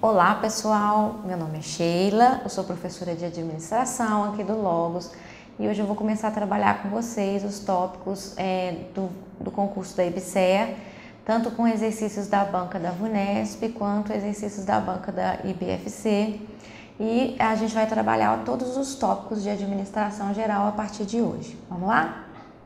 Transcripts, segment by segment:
Olá pessoal, meu nome é Sheila, eu sou professora de administração aqui do Logos e hoje eu vou começar a trabalhar com vocês os tópicos do concurso da IBCER, tanto com exercícios da banca da VUNESP quanto exercícios da banca da IBFC, e a gente vai trabalhar todos os tópicos de administração geral a partir de hoje. Vamos lá?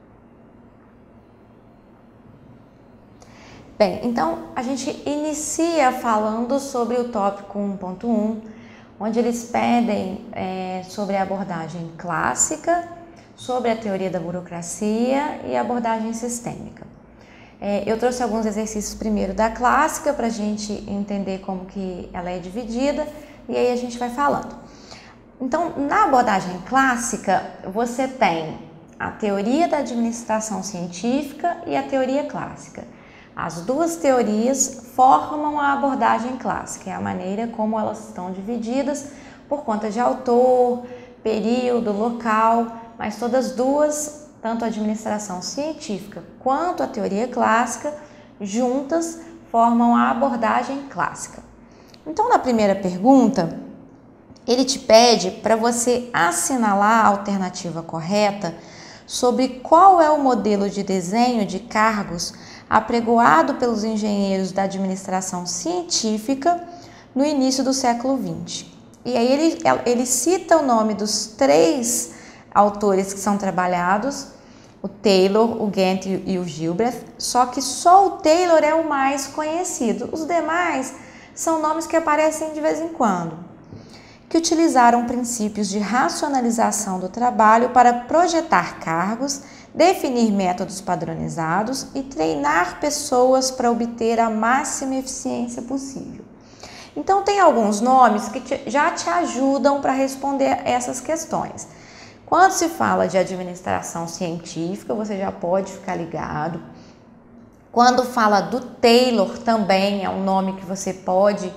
Bem, então a gente inicia falando sobre o tópico 1.1, onde eles pedem sobre a abordagem clássica, sobre a teoria da burocracia e a abordagem sistêmica. Eu trouxe alguns exercícios primeiro da clássica para a gente entender como que ela é dividida e aí a gente vai falando. Então, na abordagem clássica, você tem a teoria da administração científica e a teoria clássica. As duas teorias formam a abordagem clássica, é a maneira como elas estão divididas por conta de autor, período, local, mas todas duas, tanto a administração científica quanto a teoria clássica, juntas formam a abordagem clássica. Então, na primeira pergunta, ele te pede para você assinalar a alternativa correta sobre qual é o modelo de desenho de cargos apregoado pelos engenheiros da administração científica no início do século XX. E aí ele cita o nome dos três autores que são trabalhados, o Taylor, o Gantt e o Gilbreth, só que só o Taylor é o mais conhecido. Os demais são nomes que aparecem de vez em quando, que utilizaram princípios de racionalização do trabalho para projetar cargos, definir métodos padronizados e treinar pessoas para obter a máxima eficiência possível. Então, tem alguns nomes que já te ajudam para responder essas questões. Quando se fala de administração científica, você já pode ficar ligado. Quando fala do Taylor, também é um nome que você pode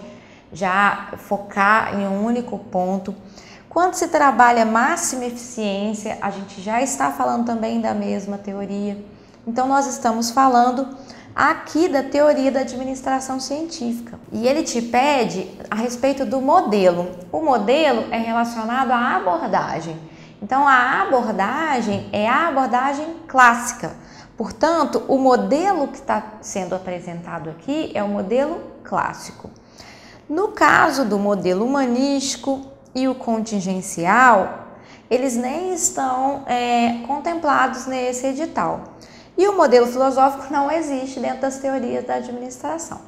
já focar em um único ponto. Quando se trabalha máxima eficiência, a gente já está falando também da mesma teoria. Então, nós estamos falando aqui da teoria da administração científica. E ele te pede a respeito do modelo. O modelo é relacionado à abordagem. Então, a abordagem é a abordagem clássica. Portanto, o modelo que está sendo apresentado aqui é o modelo clássico. No caso do modelo humanístico e o contingencial, eles nem estão contemplados nesse edital. E o modelo filosófico não existe dentro das teorias da administração.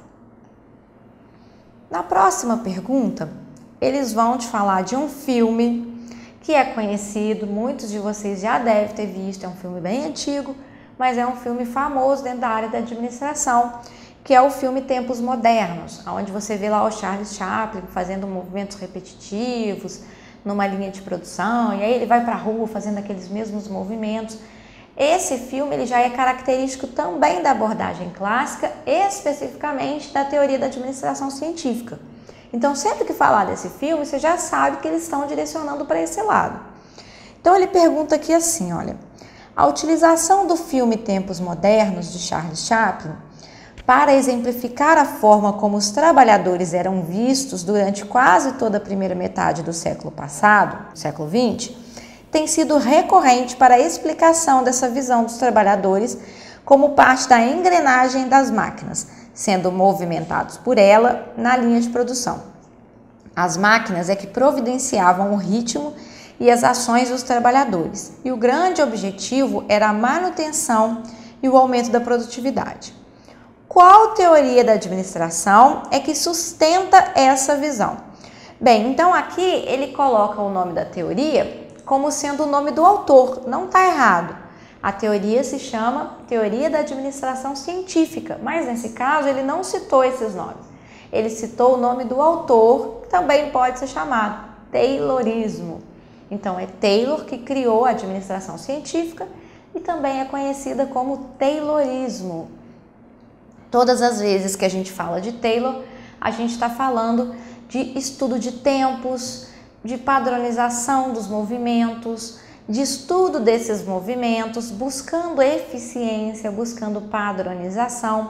Na próxima pergunta, eles vão te falar de um filme que é conhecido, muitos de vocês já devem ter visto, é um filme bem antigo, mas é um filme famoso dentro da área da administração, que é o filme Tempos Modernos, onde você vê lá o Charles Chaplin fazendo movimentos repetitivos numa linha de produção, e aí ele vai para a rua fazendo aqueles mesmos movimentos. Esse filme ele já é característico também da abordagem clássica, especificamente da teoria da administração científica. Então, sempre que falar desse filme, você já sabe que eles estão direcionando para esse lado. Então, ele pergunta aqui assim, olha, a utilização do filme Tempos Modernos, de Charles Chaplin, para exemplificar a forma como os trabalhadores eram vistos durante quase toda a primeira metade do século passado, século XX, tem sido recorrente para a explicação dessa visão dos trabalhadores como parte da engrenagem das máquinas, sendo movimentados por ela na linha de produção. As máquinas é que providenciavam o ritmo e as ações dos trabalhadores, e o grande objetivo era a manutenção e o aumento da produtividade. Qual teoria da administração é que sustenta essa visão? Bem, então aqui ele coloca o nome da teoria como sendo o nome do autor, não está errado. A teoria se chama Teoria da Administração Científica, mas nesse caso ele não citou esses nomes. Ele citou o nome do autor, que também pode ser chamado Taylorismo. Então é Taylor que criou a administração científica e também é conhecida como Taylorismo. Todas as vezes que a gente fala de Taylor, a gente está falando de estudo de tempos, de padronização dos movimentos, de estudo desses movimentos, buscando eficiência, buscando padronização.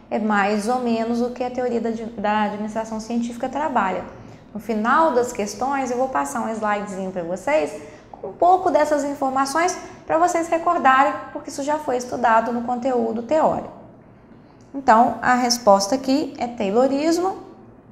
é mais ou menos o que a teoria da administração científica trabalha. No final das questões eu vou passar um slidezinho para vocês com um pouco dessas informações para vocês recordarem, porque isso já foi estudado no conteúdo teórico. Então, a resposta aqui é Taylorismo.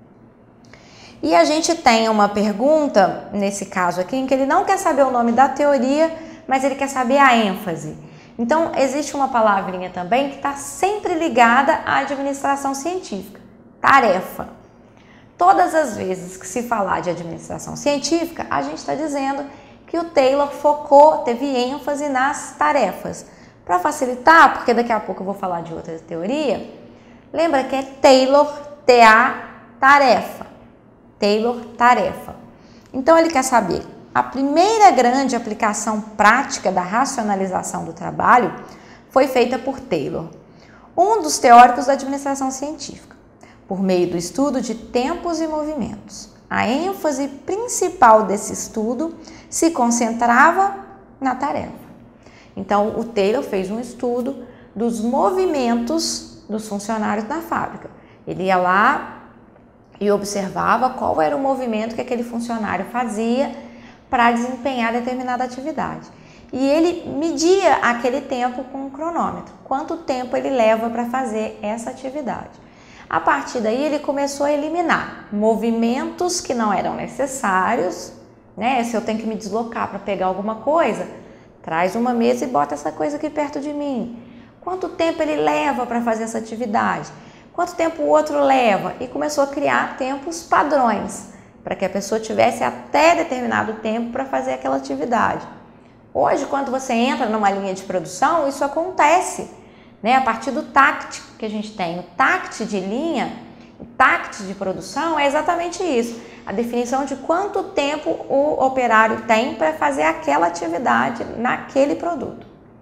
E a gente tem uma pergunta, nesse caso aqui, em que ele não quer saber o nome da teoria, mas ele quer saber a ênfase. Então, existe uma palavrinha também que está sempre ligada à administração científica, tarefa. Todas as vezes que se falar de administração científica, a gente está dizendo que o Taylor focou, teve ênfase nas tarefas. Para facilitar, porque daqui a pouco eu vou falar de outra teoria, lembra que é Taylor, T-A, tarefa. Taylor, tarefa. Então ele quer saber, a primeira grande aplicação prática da racionalização do trabalho foi feita por Taylor, um dos teóricos da administração científica, por meio do estudo de tempos e movimentos. A ênfase principal desse estudo se concentrava na tarefa. Então o Taylor fez um estudo dos movimentos dos funcionários na fábrica. Ele ia lá e observava qual era o movimento que aquele funcionário fazia para desempenhar determinada atividade. E ele media aquele tempo com um cronômetro, quanto tempo ele leva para fazer essa atividade. A partir daí ele começou a eliminar movimentos que não eram necessários, né? Se eu tenho que me deslocar para pegar alguma coisa, traz uma mesa e bota essa coisa aqui perto de mim. Quanto tempo ele leva para fazer essa atividade? Quanto tempo o outro leva? E começou a criar tempos padrões, para que a pessoa tivesse até determinado tempo para fazer aquela atividade. Hoje, quando você entra numa linha de produção, isso acontece, né? A partir do TACT que a gente tem. O TACT de linha, o TACT de produção é exatamente isso. A definição de quanto tempo o operário tem para fazer aquela atividade naquele produto.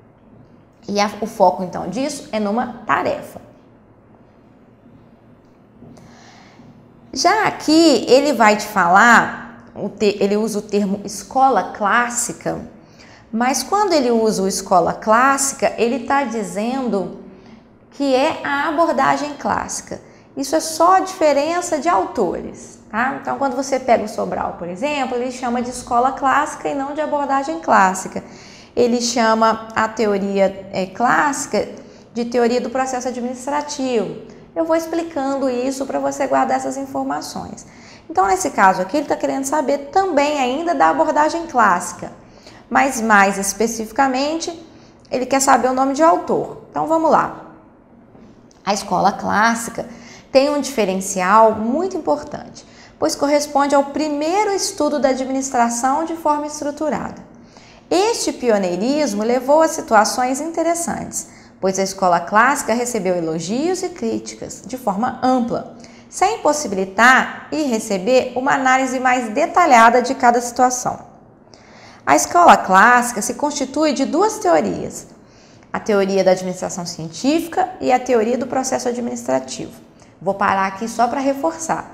E o foco, então, disso é numa tarefa. Já aqui ele vai te falar, ele usa o termo escola clássica, mas quando ele usa o escola clássica, ele está dizendo que é a abordagem clássica. Isso é só a diferença de autores, tá? Então, quando você pega o Sobral, por exemplo, ele chama de escola clássica e não de abordagem clássica. Ele chama a teoria clássica de teoria do processo administrativo. Eu vou explicando isso para você guardar essas informações. Então, nesse caso aqui, ele está querendo saber também ainda da abordagem clássica, mas mais especificamente, ele quer saber o nome de autor. Então, vamos lá. A escola clássica tem um diferencial muito importante, pois corresponde ao primeiro estudo da administração de forma estruturada. Este pioneirismo levou a situações interessantes, pois a escola clássica recebeu elogios e críticas de forma ampla, sem possibilitar e receber uma análise mais detalhada de cada situação. A escola clássica se constitui de duas teorias, a teoria da administração científica e a teoria do processo administrativo. Vou parar aqui só para reforçar.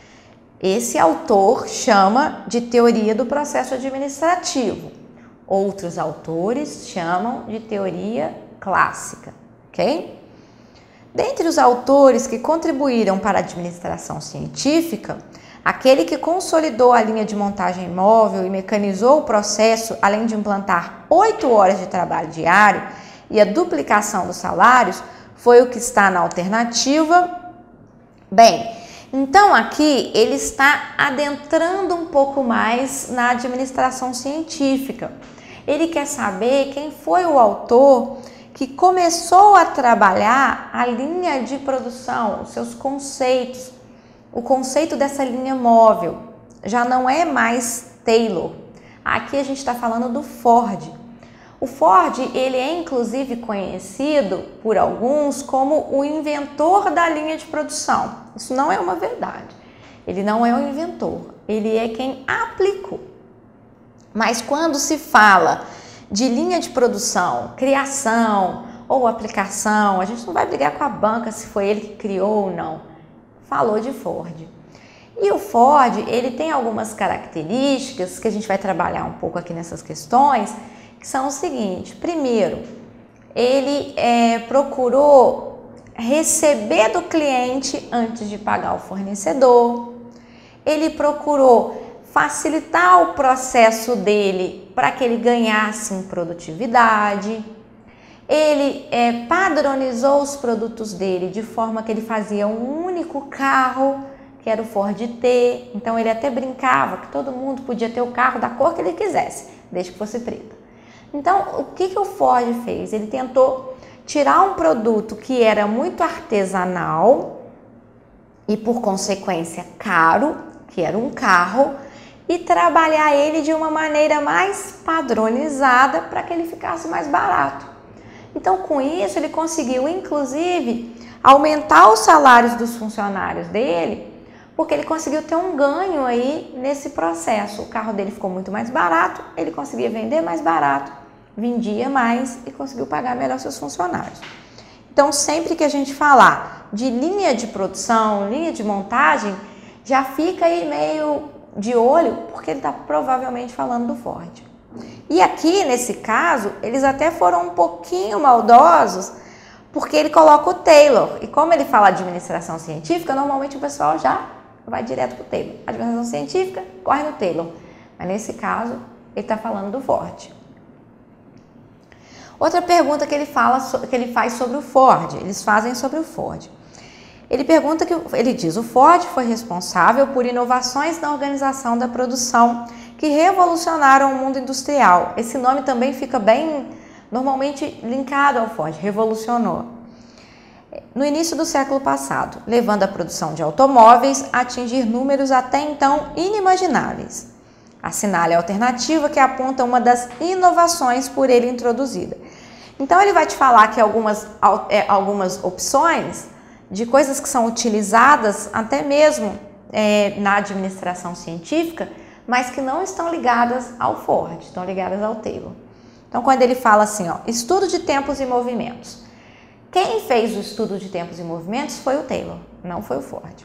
Esse autor chama de teoria do processo administrativo. Outros autores chamam de teoria clássica, ok? Dentre os autores que contribuíram para a administração científica, aquele que consolidou a linha de montagem móvel e mecanizou o processo, além de implantar 8 horas de trabalho diário e a duplicação dos salários, foi o que está na alternativa. Bem, então aqui ele está adentrando um pouco mais na administração científica. Ele quer saber quem foi o autor que começou a trabalhar a linha de produção, os seus conceitos, o conceito dessa linha móvel. Já não é mais Taylor. Aqui a gente está falando do Ford. O Ford, ele é inclusive conhecido por alguns como o inventor da linha de produção. Isso não é uma verdade. Ele não é o inventor, ele é quem aplicou. Mas quando se fala de linha de produção, criação ou aplicação, a gente não vai brigar com a banca se foi ele que criou ou não. Falou de Ford. E o Ford, ele tem algumas características que a gente vai trabalhar um pouco aqui nessas questões, que são o seguinte: primeiro, ele procurou receber do cliente antes de pagar o fornecedor. Ele procurou facilitar o processo dele para que ele ganhasse em produtividade. Ele padronizou os produtos dele de forma que ele fazia um único carro, que era o Ford T. Então ele até brincava que todo mundo podia ter o carro da cor que ele quisesse, desde que fosse preto. Então o que o Ford fez? Ele tentou tirar um produto que era muito artesanal e por consequência caro, que era um carro, e trabalhar ele de uma maneira mais padronizada para que ele ficasse mais barato. Então, com isso, ele conseguiu, inclusive, aumentar os salários dos funcionários dele, porque ele conseguiu ter um ganho aí nesse processo. O carro dele ficou muito mais barato, ele conseguia vender mais barato, vendia mais e conseguiu pagar melhor seus funcionários. Então, sempre que a gente falar de linha de produção, linha de montagem, já fica aí meio de olho, porque ele está provavelmente falando do Ford. E aqui, nesse caso, eles até foram um pouquinho maldosos, porque ele coloca o Taylor. E como ele fala administração científica, normalmente o pessoal já vai direto para o Taylor. Administração científica, corre no Taylor. Mas nesse caso, ele está falando do Ford. Outra pergunta que ele faz sobre o Ford, eles fazem sobre o Ford. Ele diz, o Ford foi responsável por inovações na organização da produção que revolucionaram o mundo industrial. Esse nome também fica bem, normalmente, linkado ao Ford, revolucionou. No início do século passado, levando a produção de automóveis a atingir números até então inimagináveis. Assinale a alternativa que aponta uma das inovações por ele introduzida. Então ele vai te falar que algumas opções de coisas que são utilizadas até mesmo na administração científica, mas que não estão ligadas ao Ford, estão ligadas ao Taylor. Então, quando ele fala assim, ó, estudo de tempos e movimentos. Quem fez o estudo de tempos e movimentos foi o Taylor, não foi o Ford.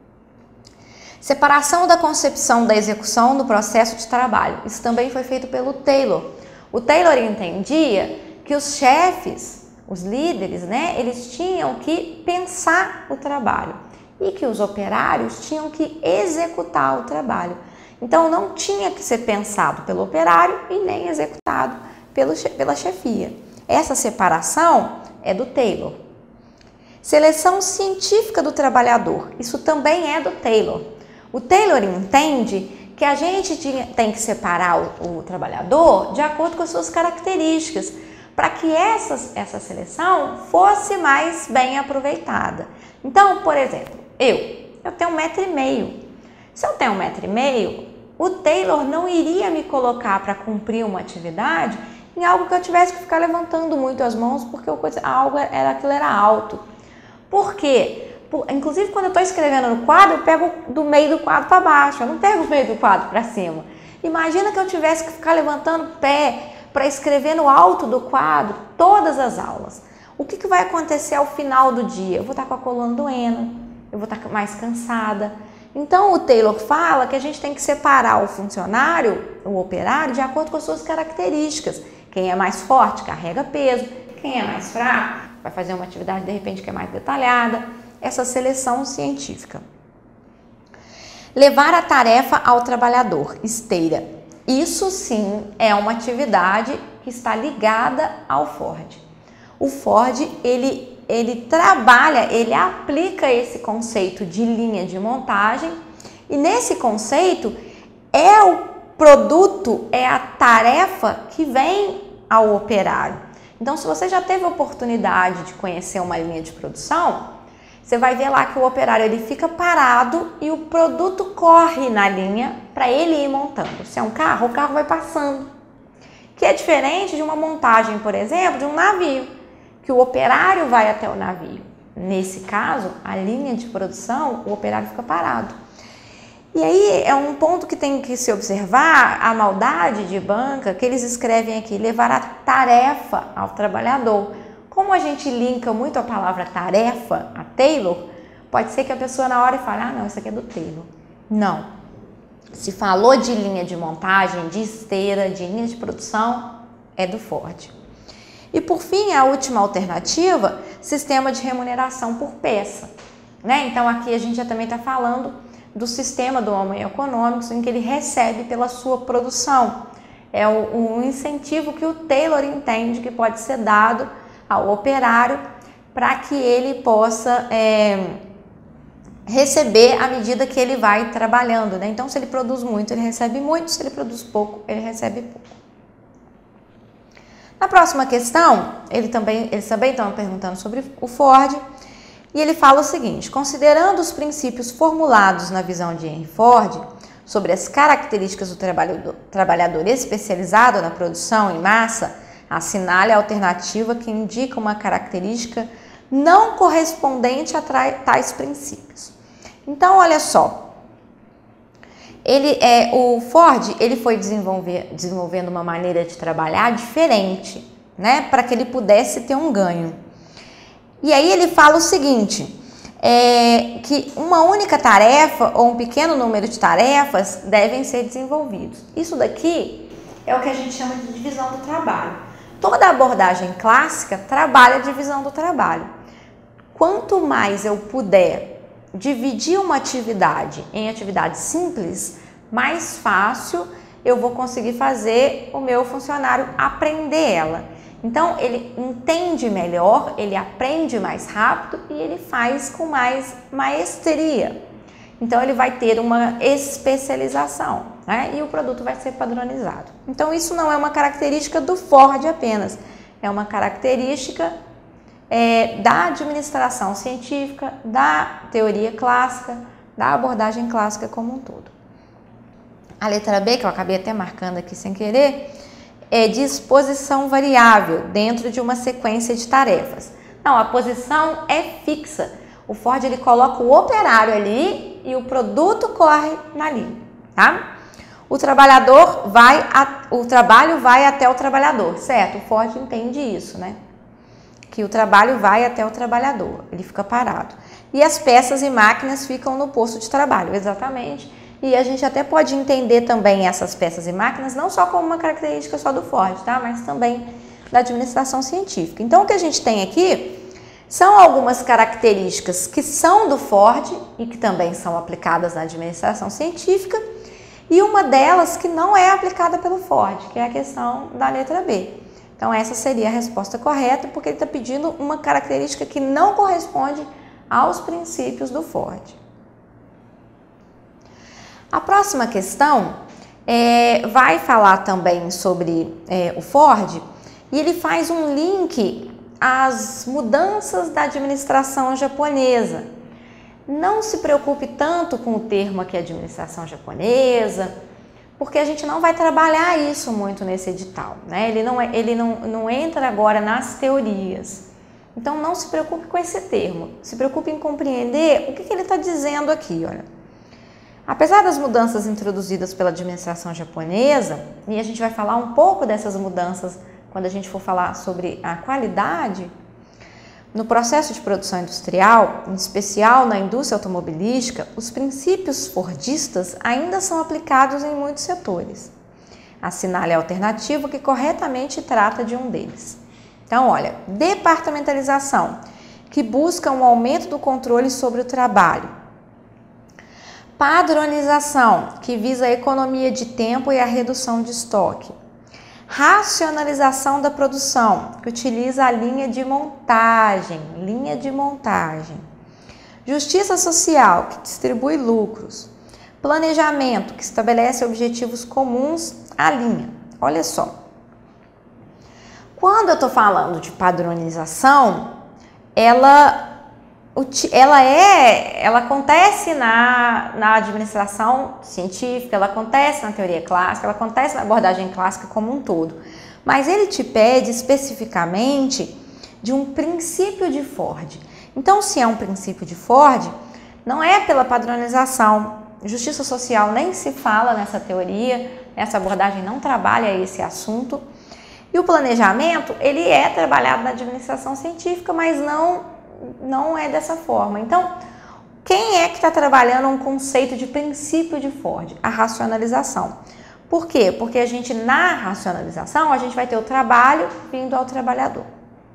Separação da concepção da execução no processo de trabalho. Isso também foi feito pelo Taylor. O Taylor entendia que os chefes, os líderes, né, eles tinham que pensar o trabalho e que os operários tinham que executar o trabalho. Então, não tinha que ser pensado pelo operário e nem executado pela chefia. Essa separação é do Taylor. Seleção científica do trabalhador. Isso também é do Taylor. O Taylor entende que a gente tem que separar o trabalhador de acordo com as suas características, para que essa seleção fosse mais bem aproveitada. Então, por exemplo, eu tenho 1,5 m. Se eu tenho 1,5 m, o Taylor não iria me colocar para cumprir uma atividade em algo que eu tivesse que ficar levantando muito as mãos, porque aquilo era alto. Por quê? Inclusive, quando eu estou escrevendo no quadro, eu pego do meio do quadro para baixo, eu não pego o meio do quadro para cima. Imagina que eu tivesse que ficar levantando o pé para escrever no alto do quadro todas as aulas. O que vai acontecer ao final do dia? Eu vou estar com a coluna doendo, eu vou estar mais cansada. Então, o Taylor fala que a gente tem que separar o funcionário, o operário, de acordo com as suas características. Quem é mais forte carrega peso, quem é mais fraco vai fazer uma atividade de repente que é mais detalhada. Essa seleção científica. Levar a tarefa ao trabalhador, esteira. Isso sim é uma atividade que está ligada ao Ford. O Ford, ele trabalha, ele aplica esse conceito de linha de montagem e nesse conceito é o produto, é a tarefa que vem ao operário. Então, se você já teve a oportunidade de conhecer uma linha de produção, você vai ver lá que o operário ele fica parado e o produto corre na linha para ele ir montando. Se é um carro, o carro vai passando. Que é diferente de uma montagem, por exemplo, de um navio, que o operário vai até o navio. Nesse caso, a linha de produção, o operário fica parado. E aí é um ponto que tem que se observar a maldade de banca, que eles escrevem aqui, levar a tarefa ao trabalhador. Como a gente linka muito a palavra tarefa a Taylor, pode ser que a pessoa na hora fale, ah não, isso aqui é do Taylor. Não. Se falou de linha de montagem, de esteira, de linha de produção, é do Ford. E por fim, a última alternativa, sistema de remuneração por peça, né? Então aqui a gente já também está falando do sistema do Homo econômicos, em que ele recebe pela sua produção. É um incentivo que o Taylor entende que pode ser dado ao operário para que ele possa receber à medida que ele vai trabalhando, né? Então, se ele produz muito, ele recebe muito, se ele produz pouco, ele recebe pouco. Na próxima questão, eles também estão perguntando sobre o Ford, e ele fala o seguinte: considerando os princípios formulados na visão de Henry Ford sobre as características do trabalhador especializado na produção em massa, assinale a alternativa que indica uma característica não correspondente a tais princípios. Então, olha só, o Ford ele foi desenvolvendo uma maneira de trabalhar diferente, né, para que ele pudesse ter um ganho. E aí ele fala o seguinte, que uma única tarefa ou um pequeno número de tarefas devem ser desenvolvidos. Isso daqui é o que a gente chama de divisão do trabalho. Toda abordagem clássica trabalha a divisão do trabalho. Quanto mais eu puder dividir uma atividade em atividades simples, mais fácil eu vou conseguir fazer o meu funcionário aprender ela. Então, ele entende melhor, ele aprende mais rápido e ele faz com mais maestria. Então, ele vai ter uma especialização, né? E o produto vai ser padronizado. Então, isso não é uma característica do Ford apenas, é uma característica da administração científica, da teoria clássica, da abordagem clássica como um todo. A letra B, que eu acabei até marcando aqui sem querer, é disposição variável dentro de uma sequência de tarefas. Não, a posição é fixa. O Ford ele coloca o operário ali e o produto corre na linha, tá? O trabalho vai até o trabalhador, certo? O Ford entende isso, né? Que o trabalho vai até o trabalhador, ele fica parado. E as peças e máquinas ficam no posto de trabalho, exatamente. E a gente até pode entender também essas peças e máquinas não só como uma característica só do Ford, tá? Mas também da administração científica. Então, o que a gente tem aqui são algumas características que são do Ford e que também são aplicadas na administração científica, e uma delas que não é aplicada pelo Ford, que é a questão da letra B. Então, essa seria a resposta correta, porque ele está pedindo uma característica que não corresponde aos princípios do Ford. A próxima questão vai falar também sobre o Ford, e ele faz um link às mudanças da administração japonesa. Não se preocupe tanto com o termo aqui, administração japonesa, porque a gente não vai trabalhar isso muito nesse edital, né? Ele não entra agora nas teorias. Então, não se preocupe com esse termo. Se preocupe em compreender o que ele está dizendo aqui, olha. Apesar das mudanças introduzidas pela administração japonesa, e a gente vai falar um pouco dessas mudanças quando a gente for falar sobre a qualidade, no processo de produção industrial, em especial na indústria automobilística, os princípios fordistas ainda são aplicados em muitos setores. Assinale a alternativa que corretamente trata de um deles. Então, olha, departamentalização, que busca um aumento do controle sobre o trabalho. Padronização, que visa a economia de tempo e a redução de estoque. Racionalização da produção, que utiliza a linha de montagem. Justiça social, que distribui lucros. Planejamento, que estabelece objetivos comuns à linha. Olha só. Quando eu estou falando de padronização, ela acontece na administração científica, ela acontece na teoria clássica, ela acontece na abordagem clássica como um todo. Mas ele te pede especificamente de um princípio de Ford. Então, se é um princípio de Ford, não é pela padronização. Justiça social nem se fala nessa teoria, essa abordagem não trabalha esse assunto. E o planejamento, ele é trabalhado na administração científica, mas não é dessa forma. Então, quem é que está trabalhando um conceito de princípio de Ford? A racionalização. Por quê? Porque a gente, na racionalização, a gente vai ter o trabalho vindo ao trabalhador.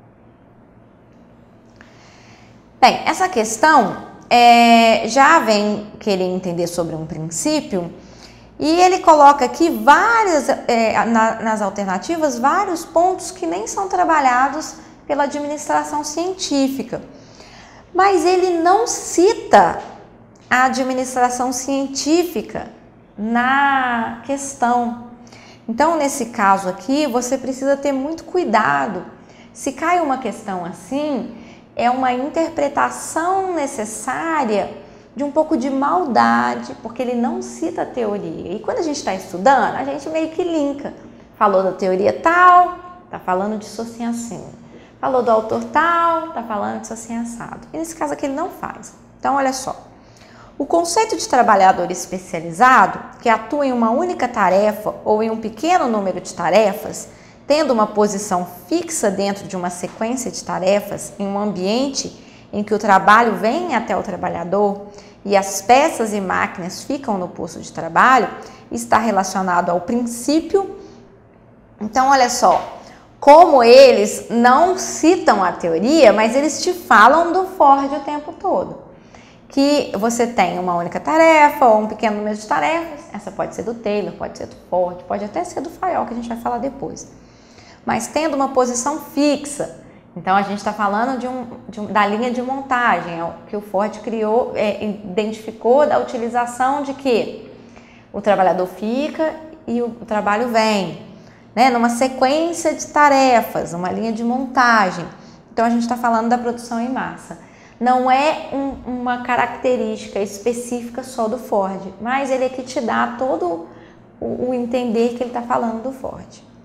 Bem, essa questão já vem querer entender sobre um princípio e ele coloca aqui nas alternativas vários pontos que nem são trabalhados pela administração científica. Mas ele não cita a administração científica na questão. Então, nesse caso aqui, você precisa ter muito cuidado. Se cai uma questão assim, é uma interpretação necessária de um pouco de maldade, porque ele não cita a teoria. E quando a gente está estudando, a gente meio que linka. Falou da teoria tal, está falando disso assim assim. Falou do autor tal, está falando disso assim assado. E nesse caso aqui ele não faz. Então, olha só. O conceito de trabalhador especializado, que atua em uma única tarefa ou em um pequeno número de tarefas, tendo uma posição fixa dentro de uma sequência de tarefas em um ambiente em que o trabalho vem até o trabalhador e as peças e máquinas ficam no posto de trabalho, está relacionado ao princípio. Então, olha só, como eles não citam a teoria, mas eles te falam do Ford o tempo todo. Que você tem uma única tarefa ou um pequeno número de tarefas, essa pode ser do Taylor, pode ser do Ford, pode até ser do Fayol, que a gente vai falar depois. Mas tendo uma posição fixa, então a gente está falando da linha de montagem, que o Ford criou, identificou da utilização de que o trabalhador fica e o trabalho vem, né? Numa sequência de tarefas, uma linha de montagem. Então a gente está falando da produção em massa. Não é uma característica específica só do Ford, mas ele é que te dá todo o entender que ele está falando do Ford.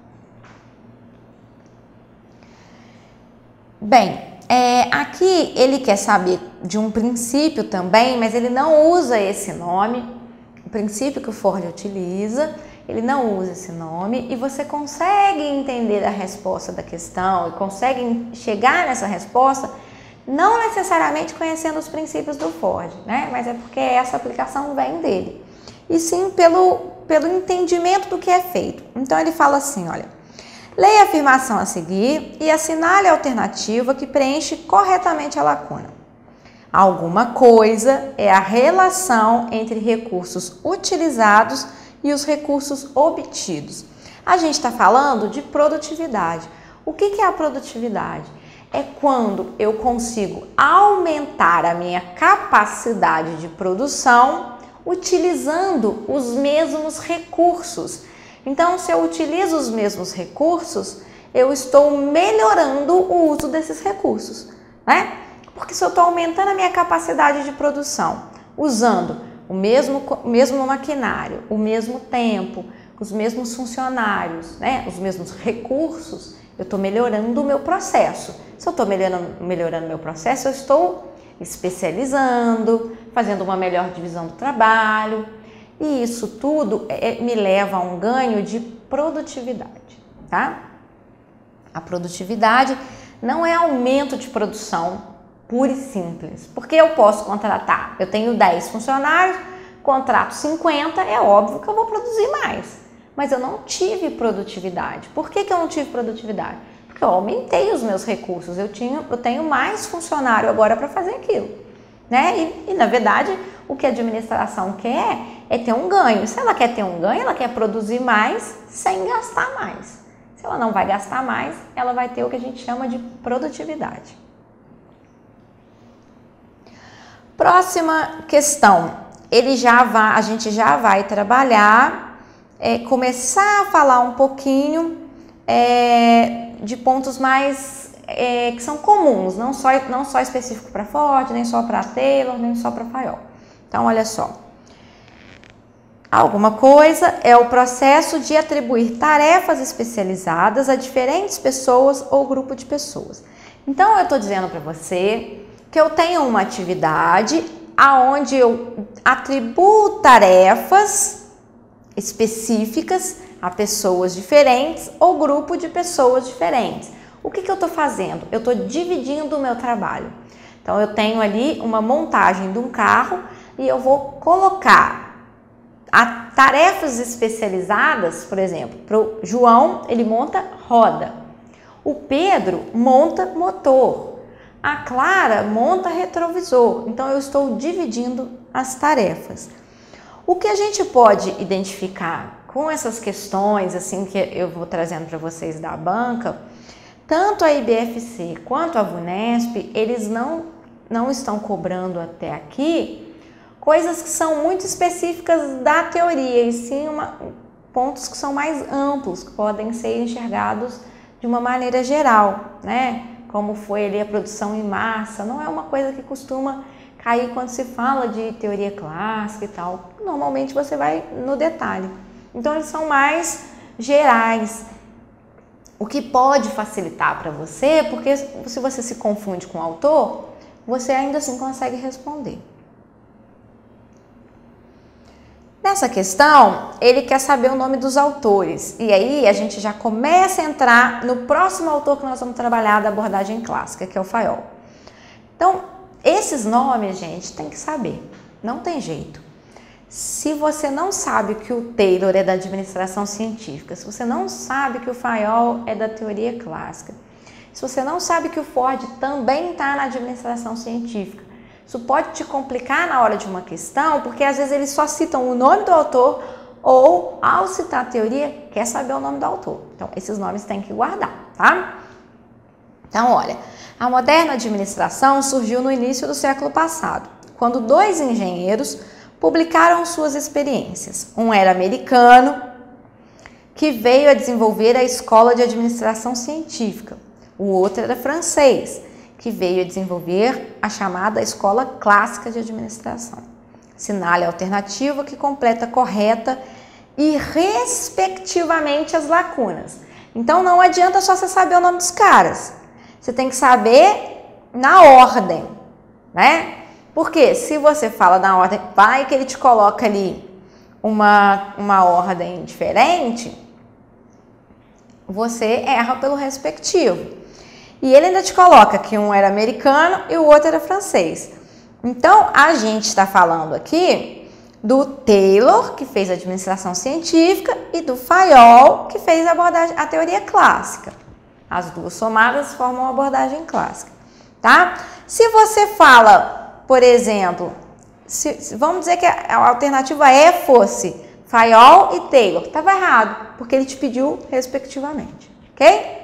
Bem, aqui ele quer saber de um princípio também, mas ele não usa esse nome, o princípio que o Ford utiliza, ele não usa esse nome e você consegue entender a resposta da questão e consegue chegar nessa resposta não necessariamente conhecendo os princípios do Ford, né? Mas é porque essa aplicação vem dele. E sim pelo entendimento do que é feito. Então ele fala assim, olha, leia a afirmação a seguir e assinale a alternativa que preenche corretamente a lacuna. Alguma coisa é a relação entre recursos utilizados e os recursos obtidos. A gente está falando de produtividade. O que é a produtividade? É quando eu consigo aumentar a minha capacidade de produção utilizando os mesmos recursos. Então, se eu utilizo os mesmos recursos, eu estou melhorando o uso desses recursos, né? Porque se eu estou aumentando a minha capacidade de produção, usando o mesmo maquinário, o mesmo tempo, os mesmos funcionários, né? Os mesmos recursos, eu estou melhorando o meu processo. Se eu estou melhorando o meu processo, eu estou especializando, fazendo uma melhor divisão do trabalho. E isso tudo me leva a um ganho de produtividade, tá? A produtividade não é aumento de produção pura e simples. Porque eu posso contratar, eu tenho 10 funcionários, contrato 50, é óbvio que eu vou produzir mais. Mas eu não tive produtividade. Por que eu não tive produtividade? Porque eu aumentei os meus recursos, eu tenho mais funcionário agora para fazer aquilo, né? E na verdade, o que a administração quer é ter um ganho. Se ela quer ter um ganho, ela quer produzir mais sem gastar mais. Se ela não vai gastar mais, ela vai ter o que a gente chama de produtividade. Próxima questão. A gente já vai trabalhar, começar a falar um pouquinho de pontos mais que são comuns, não só específico para Ford, nem só para Taylor, nem só para Fayol. Então, olha só. Alguma coisa é o processo de atribuir tarefas especializadas a diferentes pessoas ou grupo de pessoas. Então, eu estou dizendo para você que eu tenho uma atividade aonde eu atribuo tarefas específicas a pessoas diferentes ou grupo de pessoas diferentes. O que eu estou fazendo? Eu estou dividindo o meu trabalho. Então, eu tenho ali uma montagem de um carro e eu vou colocar tarefas especializadas, por exemplo, para o João, ele monta roda. O Pedro monta motor. A Clara monta retrovisor. Então, eu estou dividindo as tarefas. O que a gente pode identificar com essas questões, assim, que eu vou trazendo para vocês da banca, tanto a IBFC quanto a VUNESP, eles não estão cobrando até aqui coisas que são muito específicas da teoria, e sim pontos que são mais amplos, que podem ser enxergados de uma maneira geral, né? Como foi ali a produção em massa, não é uma coisa que costuma cair quando se fala de teoria clássica e tal. Normalmente você vai no detalhe. Então, eles são mais gerais. O que pode facilitar para você, porque se você se confunde com o autor, você ainda assim consegue responder. Nessa questão, ele quer saber o nome dos autores. E aí, a gente já começa a entrar no próximo autor que nós vamos trabalhar da abordagem clássica, que é o Fayol. Então, esses nomes, gente, tem que saber. Não tem jeito. Se você não sabe que o Taylor é da administração científica, se você não sabe que o Fayol é da teoria clássica, se você não sabe que o Ford também está na administração científica, isso pode te complicar na hora de uma questão, porque às vezes eles só citam o nome do autor ou, ao citar a teoria, quer saber o nome do autor. Então, esses nomes tem que guardar, tá? Então, olha, a moderna administração surgiu no início do século passado, quando 2 engenheiros publicaram suas experiências. Um era americano, que veio a desenvolver a Escola de Administração Científica. O outro era francês, que veio a desenvolver a chamada Escola Clássica de Administração. Assinale a alternativa que completa correta e respectivamente as lacunas. Então, não adianta só você saber o nome dos caras. Você tem que saber na ordem, né? Porque se você fala na ordem, vai que ele te coloca ali uma ordem diferente, você erra pelo respectivo. E ele ainda te coloca que um era americano e o outro era francês. Então, a gente está falando aqui do Taylor, que fez administração científica, e do Fayol, que fez a teoria clássica. As duas somadas formam a abordagem clássica, tá? Se você fala, por exemplo, vamos dizer que a alternativa E fosse Fayol e Taylor, estava errado, porque ele te pediu respectivamente, ok?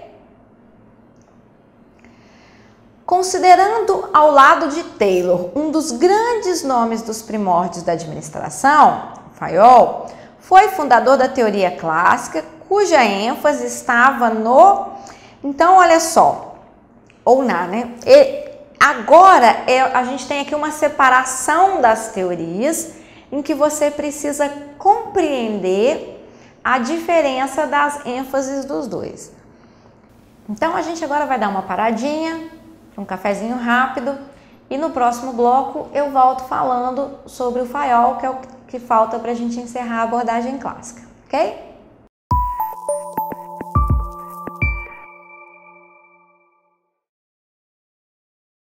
Considerando ao lado de Taylor um dos grandes nomes dos primórdios da administração, Fayol foi fundador da teoria clássica, cuja ênfase estava no... Então, olha só, ou na, né? Agora, a gente tem aqui uma separação das teorias em que você precisa compreender a diferença das ênfases dos dois. Então, a gente agora vai dar uma paradinha, um cafezinho rápido, e no próximo bloco eu volto falando sobre o Fayol, que é o que falta para a gente encerrar a abordagem clássica, ok?